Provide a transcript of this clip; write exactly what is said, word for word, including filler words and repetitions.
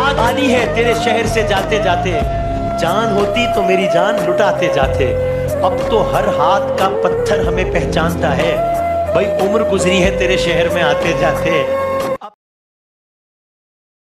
याद आनी है तेरे शहर से जाते जाते, जान होती तो मेरी जान लुटाते जाते। अब तो हर हाथ का पत्थर हमें पहचानता है, भाई उम्र गुजरी है तेरे शहर में आते जाते।